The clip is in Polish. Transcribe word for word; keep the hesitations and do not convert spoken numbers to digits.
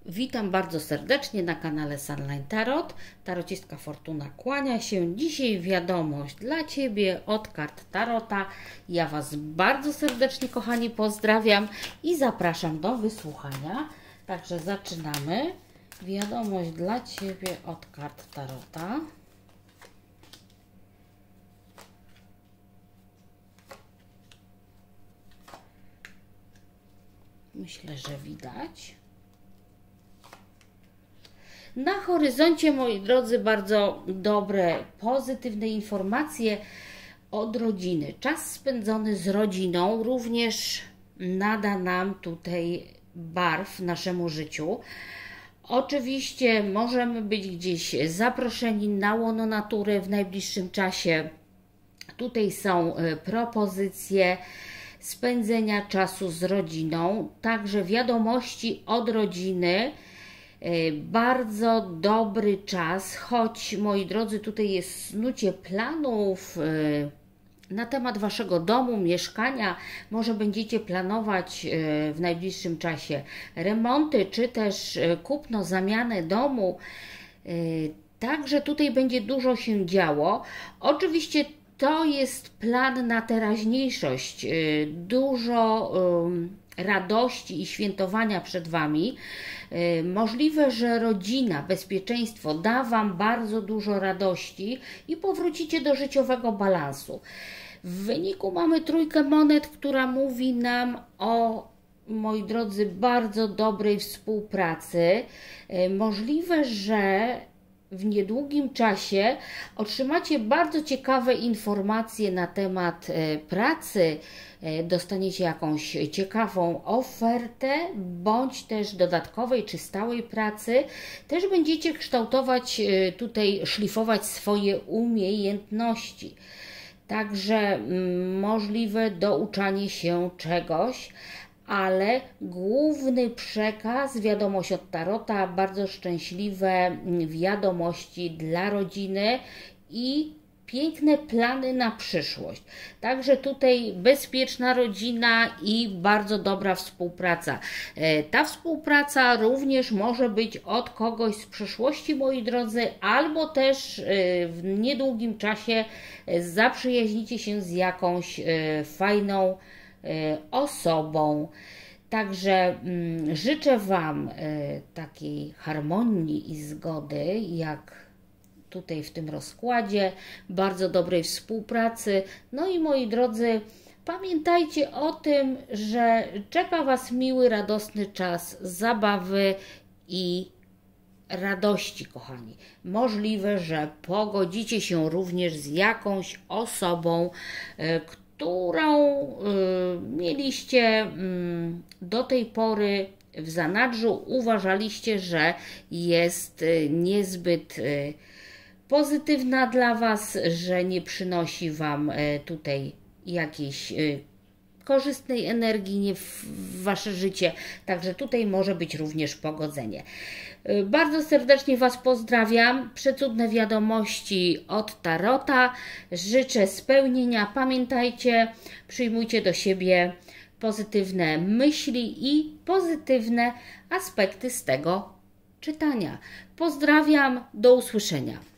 Witam bardzo serdecznie na kanale Sunline Tarot. Tarocistka Fortuna kłania się. Dzisiaj wiadomość dla Ciebie od kart Tarota. Ja Was bardzo serdecznie, kochani, pozdrawiam i zapraszam do wysłuchania. Także zaczynamy. Wiadomość dla Ciebie od kart Tarota. Myślę, że widać. Na horyzoncie, moi drodzy, bardzo dobre, pozytywne informacje od rodziny. Czas spędzony z rodziną również nada nam tutaj barw naszemu życiu. Oczywiście możemy być gdzieś zaproszeni na łono natury w najbliższym czasie. Tutaj są propozycje spędzenia czasu z rodziną, także wiadomości od rodziny. Bardzo dobry czas, choć, moi drodzy, tutaj jest snucie planów na temat Waszego domu, mieszkania. Może będziecie planować w najbliższym czasie remonty, czy też kupno, zamianę domu. Także tutaj będzie dużo się działo. Oczywiście to jest plan na teraźniejszość. Dużo radości i świętowania przed Wami. Możliwe, że rodzina, bezpieczeństwo da Wam bardzo dużo radości i powrócicie do życiowego balansu. W wyniku mamy trójkę monet, która mówi nam o, moi drodzy, bardzo dobrej współpracy. Możliwe, że w niedługim czasie otrzymacie bardzo ciekawe informacje na temat pracy, dostaniecie jakąś ciekawą ofertę, bądź też dodatkowej czy stałej pracy. Też będziecie kształtować tutaj, szlifować swoje umiejętności. Także możliwe douczanie się czegoś, ale główny przekaz, wiadomość od Tarota, bardzo szczęśliwe wiadomości dla rodziny i piękne plany na przyszłość. Także tutaj bezpieczna rodzina i bardzo dobra współpraca. Ta współpraca również może być od kogoś z przeszłości, moi drodzy, albo też w niedługim czasie zaprzyjaźnicie się z jakąś fajną osobą. Także mm, życzę Wam y, takiej harmonii i zgody, jak tutaj w tym rozkładzie, bardzo dobrej współpracy. No i, moi drodzy, pamiętajcie o tym, że czeka Was miły, radosny czas zabawy i radości, kochani. Możliwe, że pogodzicie się również z jakąś osobą, y, którą y, mieliście y, do tej pory w zanadrzu, uważaliście, że jest y, niezbyt y, pozytywna dla Was, że nie przynosi Wam y, tutaj jakiejś y, korzystnej energii nie w, w Wasze życie. Także tutaj może być również pogodzenie. Bardzo serdecznie Was pozdrawiam. Przecudne wiadomości od Tarota. Życzę spełnienia. Pamiętajcie, przyjmujcie do siebie pozytywne myśli i pozytywne aspekty z tego czytania. Pozdrawiam. Do usłyszenia.